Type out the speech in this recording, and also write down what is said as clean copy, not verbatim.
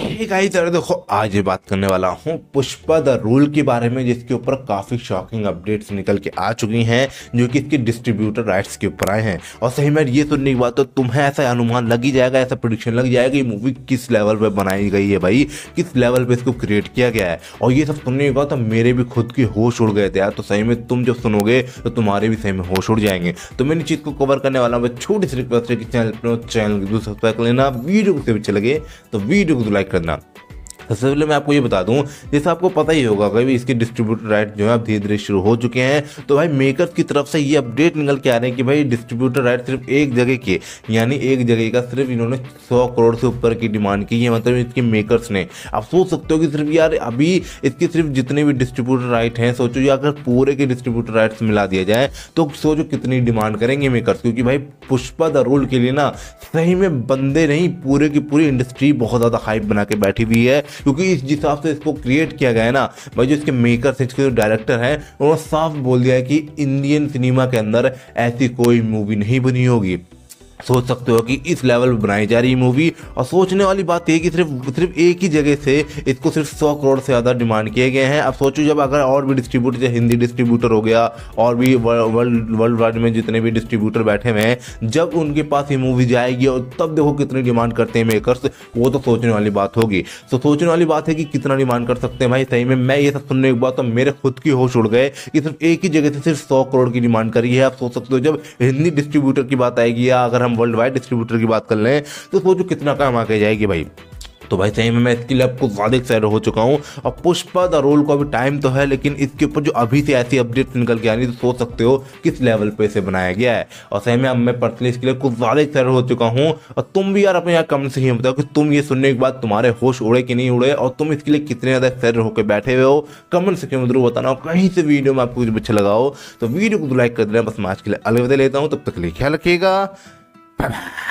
Hey guys, अरे देखो आज ये बात करने वाला हूँ पुष्पा द रूल के बारे में, जिसके ऊपर काफी शॉकिंग अपडेट्स निकल के आ चुकी हैं, जो कि इसके डिस्ट्रीब्यूटर राइट्स के ऊपर आए हैं। और सही में ये सुनने की बात तो तुम्हें ऐसा अनुमान लग ही जाएगा, ऐसा प्रेडिक्शन लग जाएगा ये मूवी किस लेवल पे बनाई गई है भाई, किस लेवल पे इसको क्रिएट किया गया है। और ये सब सुनने के बाद तो मेरे भी खुद के होश उड़ गए थे यार। तो सही में तुम जब सुनोगे तो तुम्हारे भी सही में होश उड़ जाएंगे। तो मैं इन चीज को कवर करने वाला हूँ। छोटी सी रिक्वेस्ट है कि चैनल को सब्सक्राइब कर लेना, वीडियो को अच्छे लगे तो वीडियो को लाइक करना। सबसे पहले मैं आपको ये बता दूं, जैसे आपको पता ही होगा कि इसके डिस्ट्रीब्यूटर राइट जो है अब धीरे धीरे शुरू हो चुके हैं। तो भाई मेकर्स की तरफ से ये अपडेट निकल के आ रहे हैं कि भाई डिस्ट्रीब्यूटर राइट सिर्फ एक जगह के, यानी एक जगह का सिर्फ इन्होंने 100 करोड़ से ऊपर की डिमांड की है, मतलब इसके मेकर्स ने। आप सोच सकते हो कि सिर्फ यार अभी इसके सिर्फ जितने भी डिस्ट्रीब्यूटर राइट हैं, सोचो या अगर पूरे के डिस्ट्रीब्यूटर राइट्स मिला दिया जाए तो सोचो कितनी डिमांड करेंगे मेकर्स। क्योंकि भाई पुष्पा द रूल के लिए ना सही में बंदे नहीं, पूरे की पूरी इंडस्ट्री बहुत ज़्यादा हाइप बना के बैठी हुई है। क्योंकि इस हिसाब से इसको क्रिएट किया गया है ना भाई, जो इसके मेकर्स, इसके जो डायरेक्टर हैं, उन्होंने साफ बोल दिया है कि इंडियन सिनेमा के अंदर ऐसी कोई मूवी नहीं बनी होगी। सोच सकते हो कि इस लेवल पर बनाई जा रही मूवी। और सोचने वाली बात यह कि सिर्फ एक ही जगह से इसको सिर्फ 100 करोड़ से ज़्यादा डिमांड किए गए हैं। अब सोचो जब अगर और भी डिस्ट्रीब्यूटर, जैसे हिंदी डिस्ट्रीब्यूटर हो गया और भी वर्ल्ड वाइड में जितने भी डिस्ट्रीब्यूटर बैठे हुए हैं, जब उनके पास ये मूवी जाएगी और तब देखो कितनी डिमांड करते हैं मेकर्स, वो तो सोचने वाली बात होगी। तो सोचने वाली बात है कि कितना डिमांड कर सकते हैं भाई। सही में मैं ये सब सुनने के बाद तो मेरे खुद की होश उड़ गए कि सिर्फ एक ही जगह से सिर्फ 100 करोड़ की डिमांड करी है। आप सोच सकते हो जब हिंदी डिस्ट्रीब्यूटर की बात आएगी या अगर हम वर्ल्ड वाइड डिस्ट्रीब्यूटर की बात कर लें तो सोचो कितना काम आगे जाएगी भाई। तो भाई सही में मैं इसके लिए आपको ज़्यादा एक्साइटेड हो चुका हूँ। और पुष्पा द रोल को अभी टाइम तो है, लेकिन इसके ऊपर जो अभी से ऐसी अपडेट निकल के आ रही है तो सोच सकते हो किस लेवल पे इसे बनाया गया है। और सही में अब मैं पर्सनली इसके लिए कुछ ज़्यादा एक्साइटेड हो चुका हूँ। और तुम भी यार अपने यहाँ कमेंट से ही बताओ कि तुम ये सुनने के बाद तुम्हारे होश उड़े कि नहीं उड़े, और तुम इसके लिए कितने ज़्यादा एक्साइटेड होकर बैठे हुए हो। कमेंट सेक्शन में जरूर बताना। और कहीं से वीडियो में आपको कुछ अच्छा लगा हो तो वीडियो को लाइक कर देना। बस मैं आज के लिए अलविदा लेता हूँ, तब तक के लिए ख्याल रखिएगा।